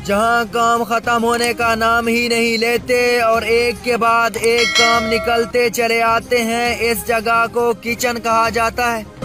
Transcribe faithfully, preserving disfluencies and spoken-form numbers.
जहां काम खत्म होने का नाम ही नहीं लेते और एक के बाद एक काम निकलते चले आते हैं। इस जगह को किचन कहा जाता है।